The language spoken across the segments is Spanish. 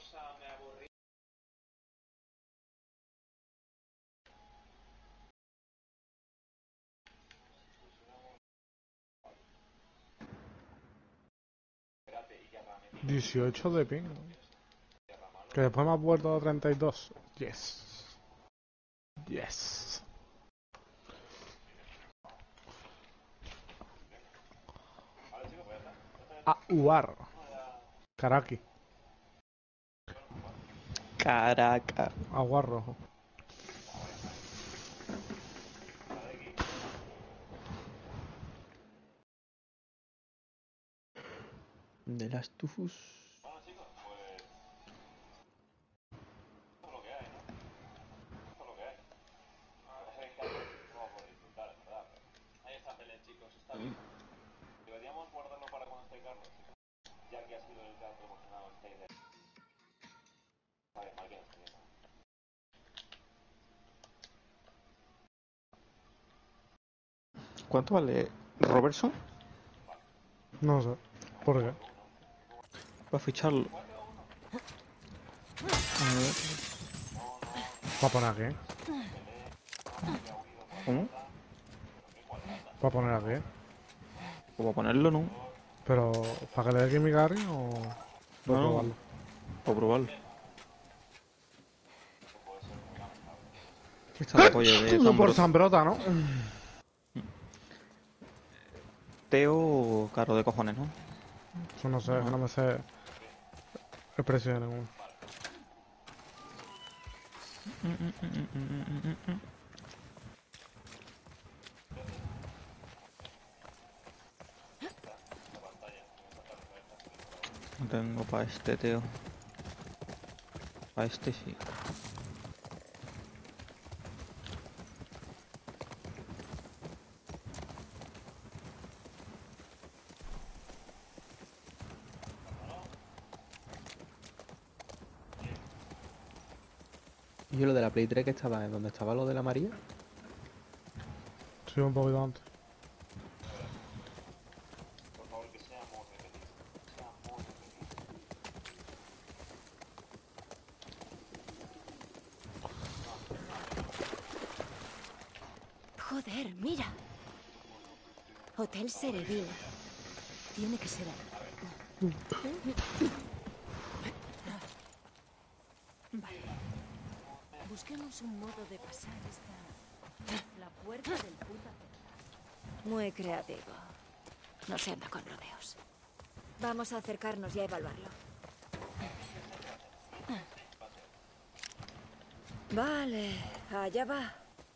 18 de ping. Que después me ha vuelto a 32. Yes. Yes. Uar. Karaki. Caraca. Agua rojo. De las tufus. ¿Cuánto vale Robertson? No sé. ¿Por qué? Para ficharlo. A ver. ¿Para poner aquí? ¿Cómo? ¿Para poner aquí? Pues para ponerlo, ¿no? Pero, ¿para que le dé Kimi Gary o para No, probarlo? para probarlo. Está la polla de No por Zambrota. Zambrota, ¿no? Teo caro de cojones, ¿no? Eso no sé, que no me sé expresiones ninguno. No tengo para este, Teo. Para este sí. ¿Y yo lo de la Play 3 que estaba en donde estaba lo de la María? Sí, un poquito antes. Joder, mira. Hotel Sereville. Tiene que ser ahí. Vale. Busquemos un modo de pasar esta... La puerta del puta. Muy creativo. No se anda con rodeos. Vamos a acercarnos y a evaluarlo. Vale, allá va.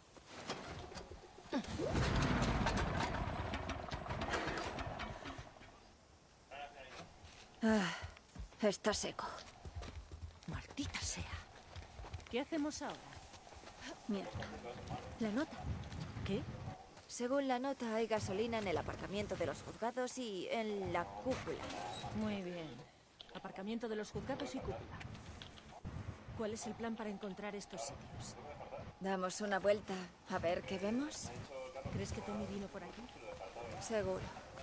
Está seco. Maldita sea. ¿Qué hacemos ahora? Mierda. La nota. ¿Qué? Según la nota, hay gasolina en el aparcamiento de los juzgados y en la cúpula. Muy bien. Aparcamiento de los juzgados y cúpula. ¿Cuál es el plan para encontrar estos sitios? Damos una vuelta a ver qué vemos. ¿Crees que Tommy vino por aquí? Seguro.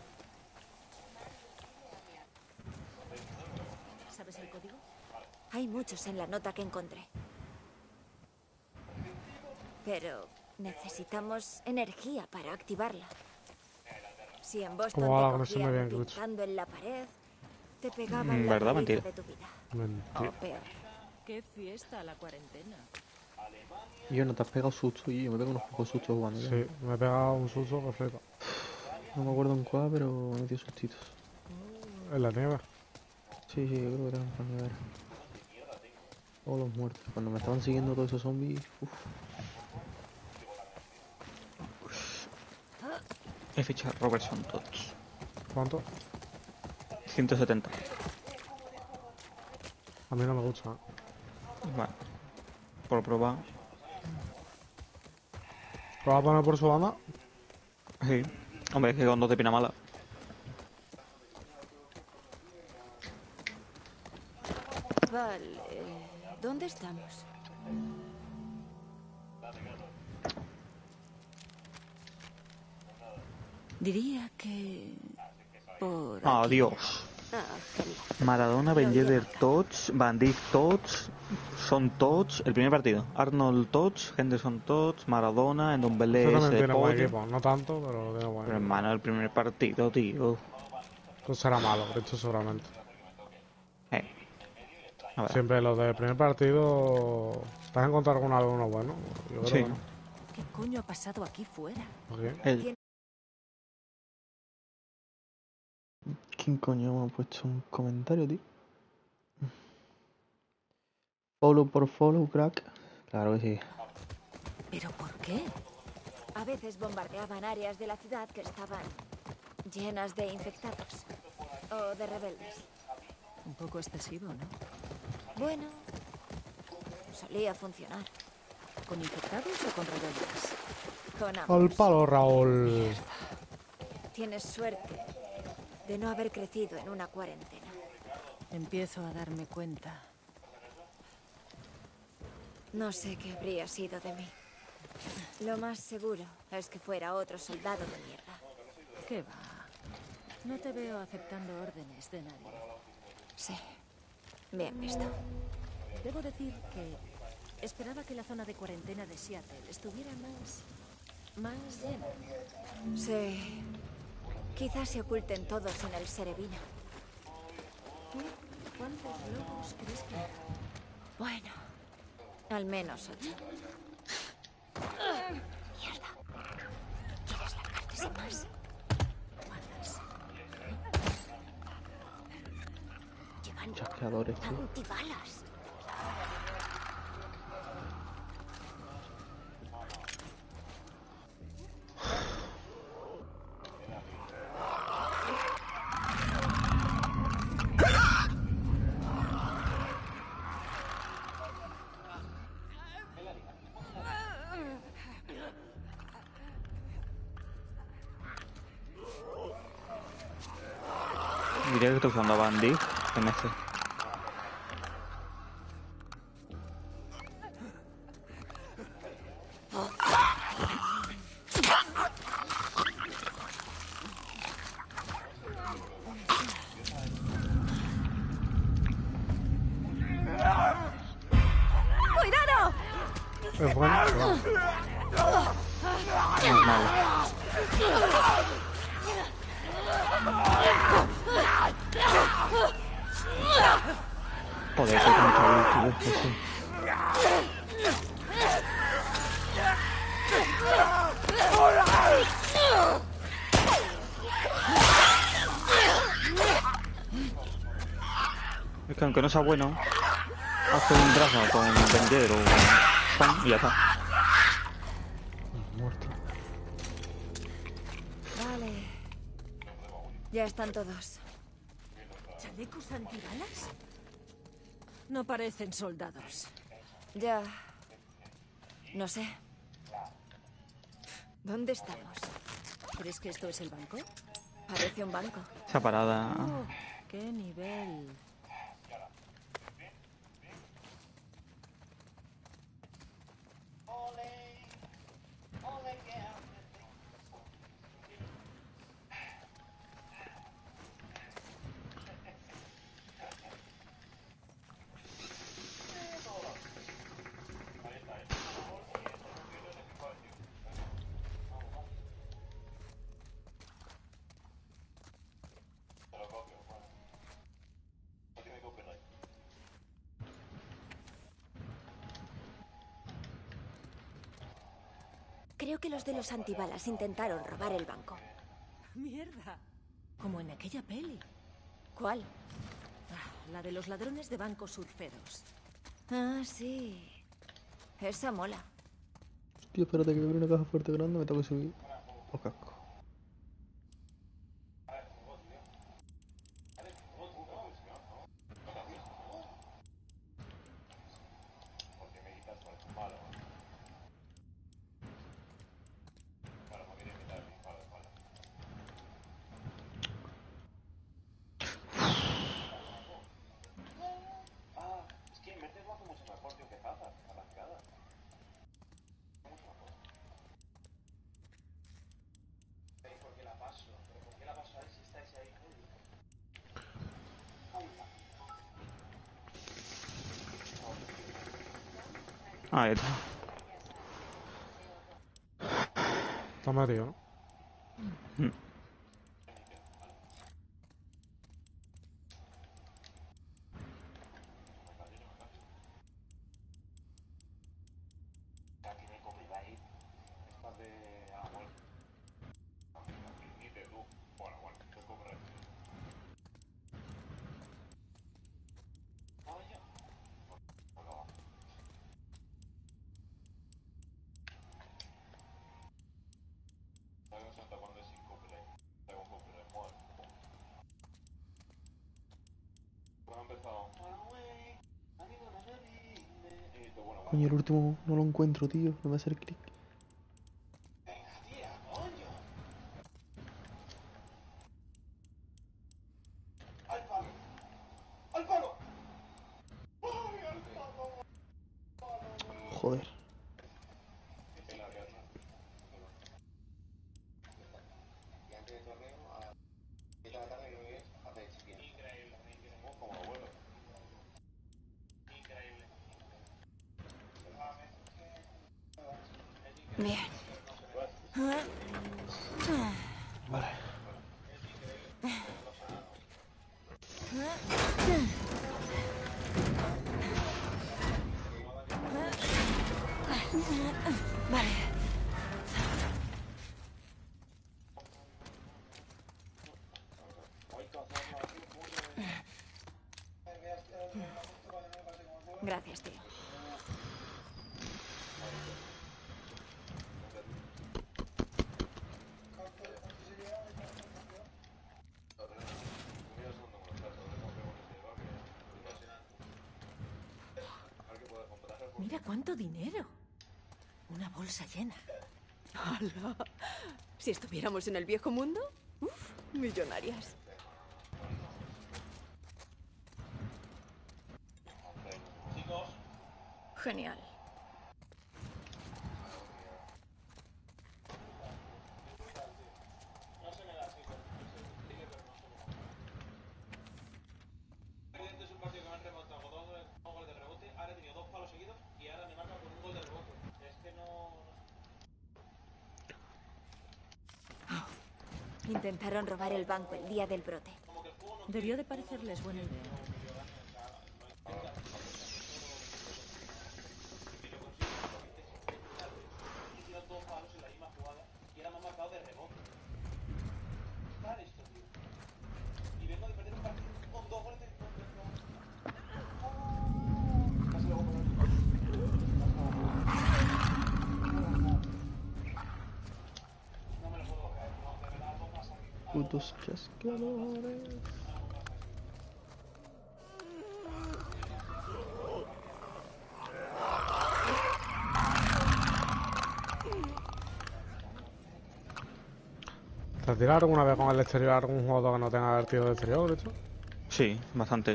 ¿Sabes el código? Hay muchos en la nota que encontré. Pero necesitamos energía para activarla. Si en Boston ¿Cómo va la te conexión de cogían bien, Glitch? pintando en la pared, te pegaban la ¿Verdad? paliza Mentira. de tu vida. Mentira. O peor. ¡Qué fiesta la cuarentena! Y yo no te has pegado susto y yo me pego unos pocos sustos jugando. ya. Sí, me he pegado un susto que flipa. No me acuerdo en cuál, pero me dio sustitos. En la nieve. Sí, yo creo que era en plan de ver. O los muertos. Cuando me estaban siguiendo todos esos zombies, uff. He fichado Robertson Tots. ¿Cuánto? 170. A mí no me gusta. Vale. Por probar. ¿Lo vas a poner por su banda? Sí. Hombre, es que con 2 de pina mala. Vale. ¿Dónde estamos? Diría que... por aquí. Adiós. Ah, genial. Maradona, Ben Lo iré Yedder, marcando. Tots, Van Dijk, Tots, Son Tots, el primer partido. Arnold Tots, Henderson Tots, Maradona, Eso Ndombele también ese tiene buen pollo. equipo. No tanto, pero tiene buen Pero equipo. hermano, el primer partido, tío. Esto será malo, de hecho, seguramente. A ver. Siempre los del primer partido... ¿Te has encontrado alguno bueno? Yo creo Sí. que no. ¿Qué coño ha pasado aquí fuera? Aquí. El, ¿Quién coño me ha puesto un comentario, tío? Follow por follow, crack. Claro que sí. ¿Pero por qué? A veces bombardeaban áreas de la ciudad que estaban llenas de infectados o de rebeldes. Un poco excesivo, ¿no? Bueno, solía funcionar. ¿Con infectados o con rebeldes? Con Al ambos. palo, Raúl. Tienes suerte de no haber crecido en una cuarentena. Empiezo a darme cuenta. No sé qué habría sido de mí. Lo más seguro es que fuera otro soldado de mierda. ¿Qué va? No te veo aceptando órdenes de nadie. Sí, bien visto. Debo decir que esperaba que la zona de cuarentena de Seattle estuviera más llena. Sí. Quizás se oculten todos en el Serebino. ¿Cuántos globos crees que hay? Bueno, al menos 8. Mierda. ¿Quieres largarte sin más? ¿Cuántas? Llevan Chasqueadores, tío. antibalas. diría que estoy usando a Van Dijk en este. ¡Cuidado! Es bueno. Claro. No es malo. Joder, qué tonto, tío. Eso. Es que aunque no sea bueno, hace un brazo con Venger o Pan y ya está. Muerto. Vale. Ya están todos. ¿Chalecos antibalas? No parecen soldados. Ya. No sé. ¿Dónde estamos? ¿Crees que esto es el banco? Parece un banco. Esa parada. Oh, qué nivel. Creo que los de los antibalas intentaron robar el banco. ¡Mierda! Como en aquella peli. ¿Cuál? Ah, la de los ladrones de bancos surferos. Ah, sí. Esa mola. Tío, espérate que me abre una caja fuerte grande, me tengo que subir. O casco. Ahí está. Está metido, ¿no? Mm. Coño, el último no lo encuentro, tío. No me hace clic. Joder. Bien. Vale. Vale. Gracias, tío. Mira cuánto dinero. Una bolsa llena. ¡Hala! Si estuviéramos en el viejo mundo, ¡uf! Millonarias. Genial. Intentaron robar el banco el día del brote. Debió de parecerles buena idea. Putos chasqueadores. ¿Te has tirado alguna vez con el exterior algún juego que no tenga vertido de exterior, hecho? Sí, bastantes.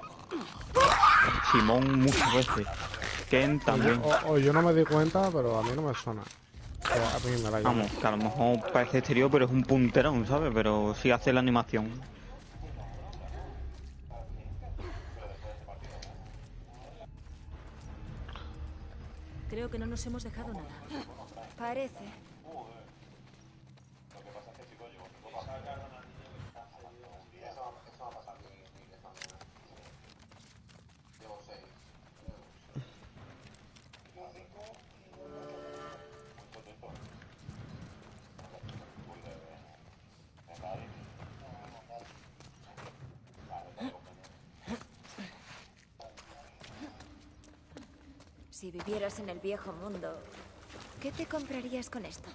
Simón muchas veces. Ken también. O yo no me di cuenta, pero a mí no me suena. A mí me da igual. Vamos, que a lo mejor parece exterior, pero es un punterón, ¿sabes? Pero sí hace la animación. Creo que no nos hemos dejado nada. Parece. Si vivieras en el viejo mundo, ¿qué te comprarías con esto?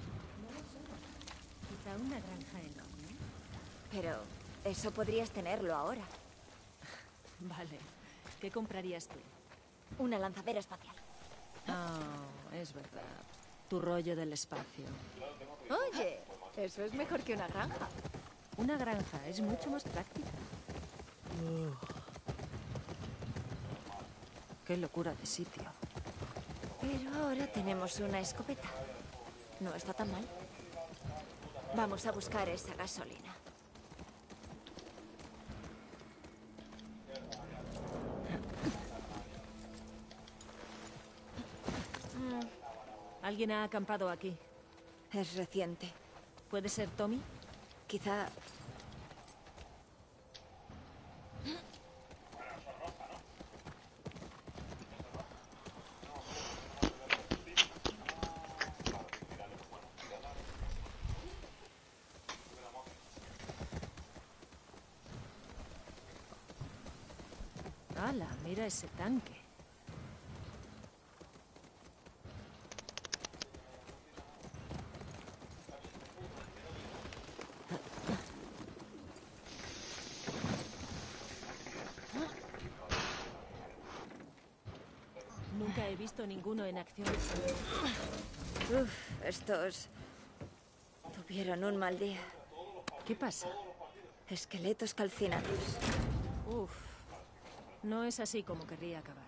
Quizá una granja enorme. Pero eso podrías tenerlo ahora. Vale. ¿Qué comprarías tú? Una lanzadera espacial. Oh, es verdad. Tu rollo del espacio. Oye, eso es mejor que una granja. Una granja es mucho más práctica. Qué locura de sitio. Pero ahora tenemos una escopeta. No está tan mal. Vamos a buscar esa gasolina. Alguien ha acampado aquí. Es reciente. ¿Puede ser Tommy? Quizá... ¡Hala! Mira ese tanque. Nunca he visto ninguno en acción. Uf, estos... tuvieron un mal día. ¿Qué pasa? Esqueletos calcinados. Uf. No es así como querría acabar.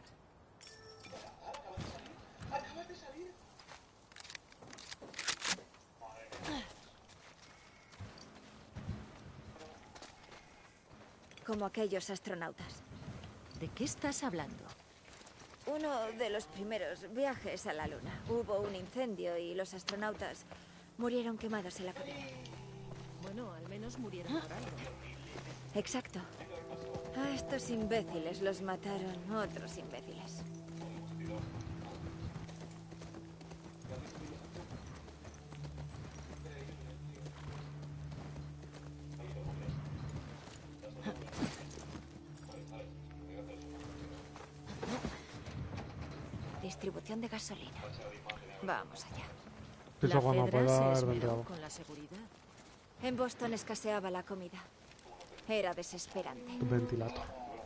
Como aquellos astronautas. ¿De qué estás hablando? Uno de los primeros viajes a la Luna. Hubo un incendio y los astronautas murieron quemados en la cabina. Bueno, al menos murieron por algo. Exacto. A estos imbéciles los mataron otros imbéciles. Distribución de gasolina. Vamos allá. Eso cuando Fedra pueda se haber esmeró ventilado. con la seguridad. En Boston escaseaba la comida. Era desesperante. Ventilator.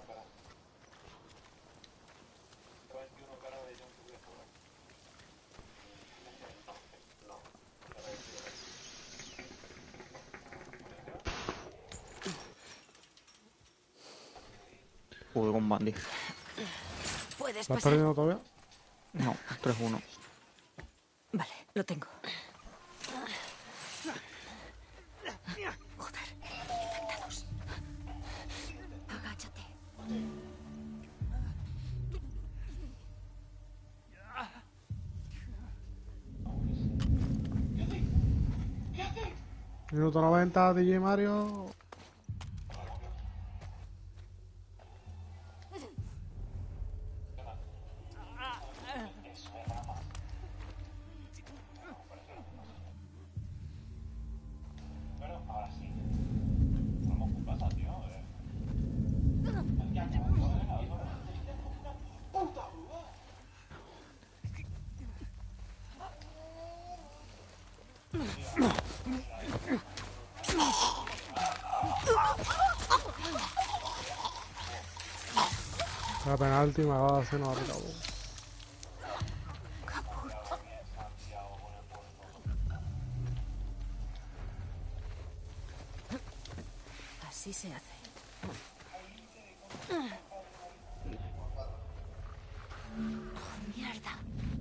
Juego con Bandy. ¿Puedes ¿Estás pasar? perdiendo todavía? No, 3-1. Vale, lo tengo. Joder, infectados. Agáchate. Minuto 90, DJ Mario. La penalti me acaba de hacer una recabo. Así se hace. Mierda.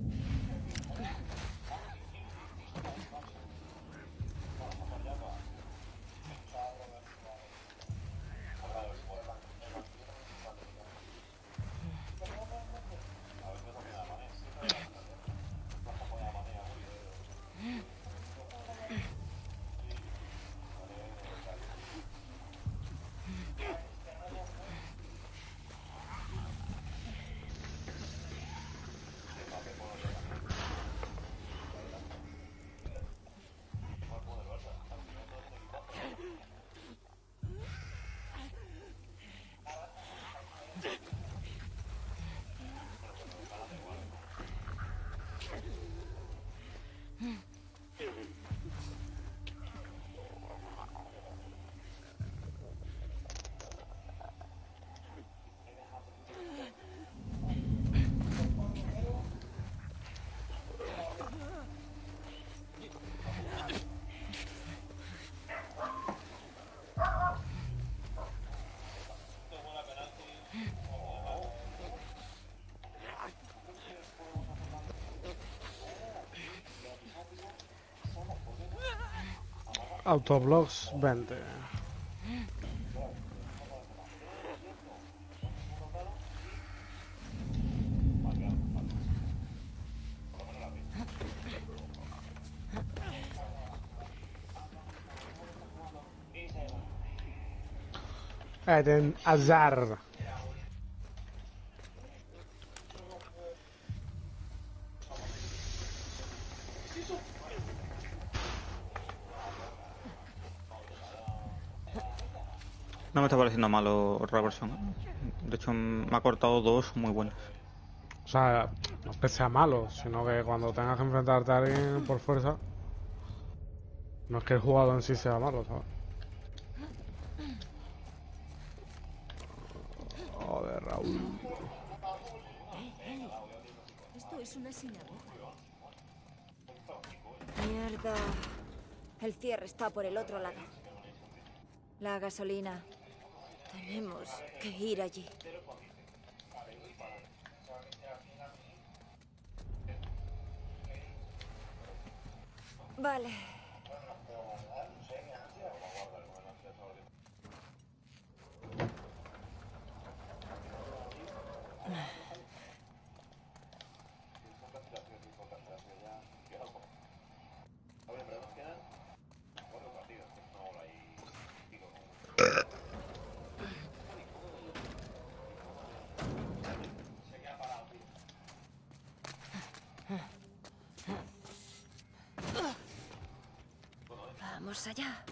Autoblogs 20. Eden Hazard. No me está pareciendo malo Reversion. De hecho, me ha cortado dos muy buenas. O sea, no es que sea malo, sino que cuando tengas que enfrentarte a alguien por fuerza, no es que el jugador en sí sea malo, ¿sabes? Joder, Raúl. Esto es una sinagoga. Mierda. El cierre está por el otro lado. La gasolina. Tenemos que ir allí. Vale. Vamos allá.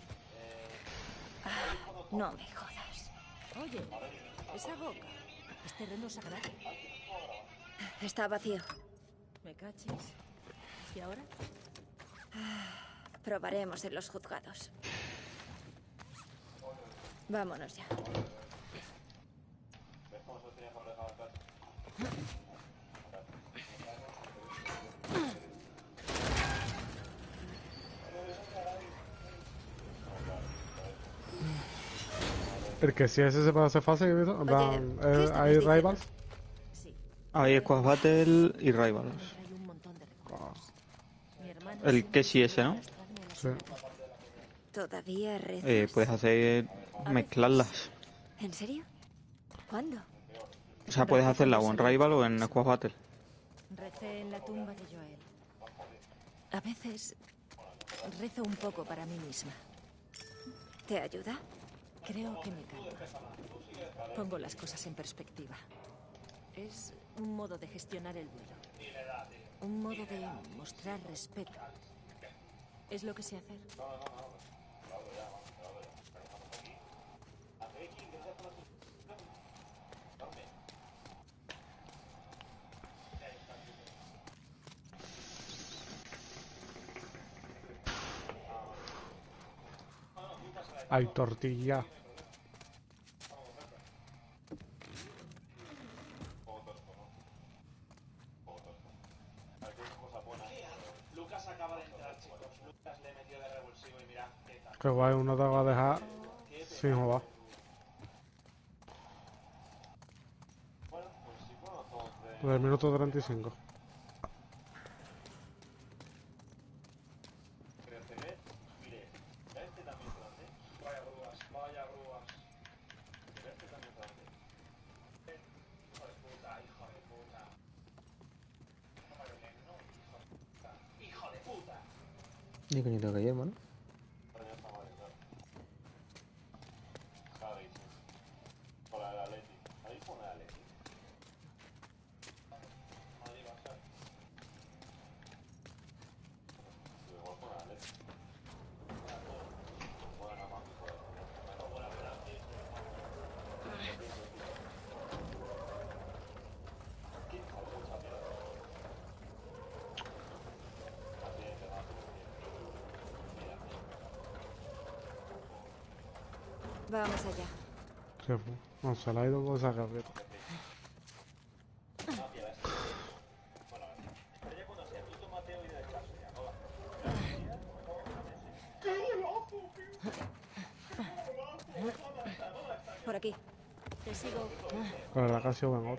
No me jodas. Oye, esa boca. Es terreno sagrado. Está vacío. Me cachis. ¿Y ahora? Probaremos en los juzgados. Vámonos ya. El que si ese se puede hacer fácil, ¿he visto? En plan, ¿qué estabas ¿hay diciendo? rivals? Sí. Hay Squad Battle y Rivals. Trae un montón de recuerdos. Mi hermana El siempre que sí ese, quería ¿no? arrastrarme a la Sí. sinagoga. ¿Todavía rezas? Puedes hacer... mezclarlas. ¿En serio? ¿Cuándo? O sea, puedes hacerla o en Rival o en Squad Battle. Recé en la tumba de Joel. A veces rezo un poco para mí misma. ¿Te ayuda? Creo que me calma. Pongo las cosas en perspectiva. Es un modo de gestionar el duelo. Un modo de mostrar respeto. Es lo que sé hacer. Hay tortilla. Qué guay, uno te va a dejar sin jugar. Del minuto 35. ¿Y qué coñito que hay, hermano? Vamos allá. ¿Qué fue? No, se le ha ido cosa rápido. Por aquí. Te sigo. La verdad que ha sido mejor.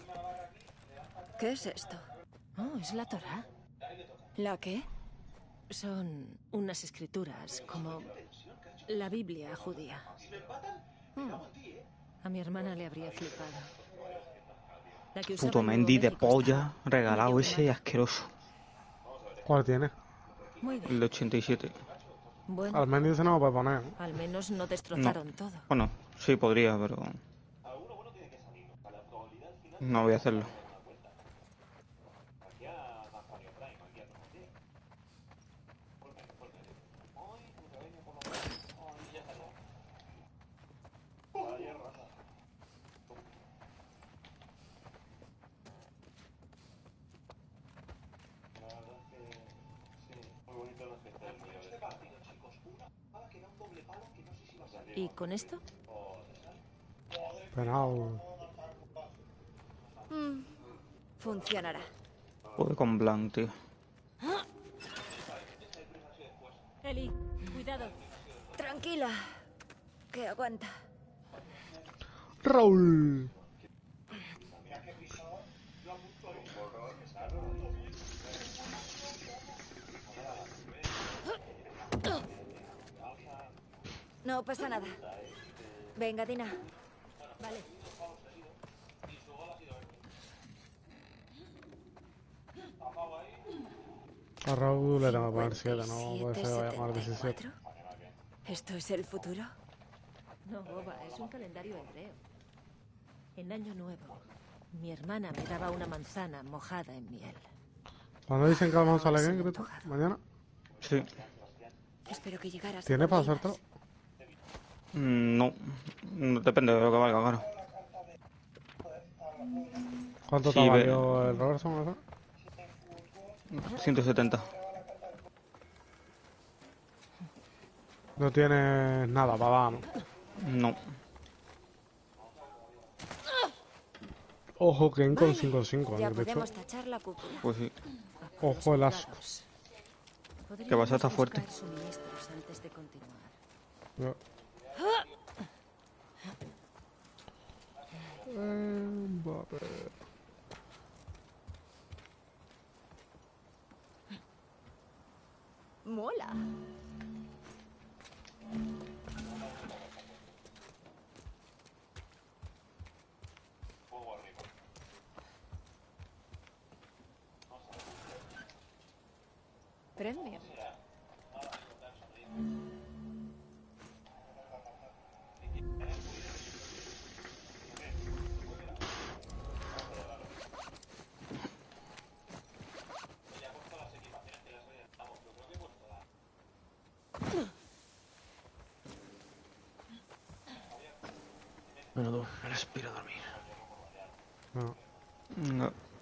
¿Qué es esto? Oh, es la Torá. ¿La qué? Son unas escrituras como la Biblia judía. A mi hermana le habría flipado. La que usaba Puto en Nuevo Mendy de México polla, estaba regalado medio ese quemada. asqueroso. ¿Cuál tiene? Muy El bien. de 87. Bueno, Al menos ese no lo puede poner. ¿Eh? al menos no No. destrozaron todo. Bueno, sí podría, pero... no voy a hacerlo. ¿Y con esto? Penal. Funcionará. Joder con Blanc, tío. Eli, cuidado. Tranquila. Que aguanta. Raúl. No pasa nada. Venga, Dina. Vale. A Raúl le tengo que poner 7, no puede 57, ser que vaya a llamar 17. 74. ¿Esto es el futuro? No, boba, es un calendario hebreo. En Año Nuevo, mi hermana me daba una manzana mojada en miel. ¿Cuándo dicen que vamos a Ahora salir se bien, me ha Greta? antojado. ¿Mañana? Sí. Espero que llegaras. ¿Tienes para cuando hacértelo? ibas. No. Depende de lo que valga, claro. ¿Cuánto Sí, te valió el Robertson? ¿Eso? 170. No tienes nada para dar, ¿no? No. Ojo, que en con Vale, 5-5, ya de hecho. podemos tachar la cúpula. Pues sí. Ojo el asco. Que vas a estar fuerte. Podríamos buscar suministros antes de continuar. Ya. Mbappé. Mola. Premio. Bueno, tú, respira a dormir. No. No.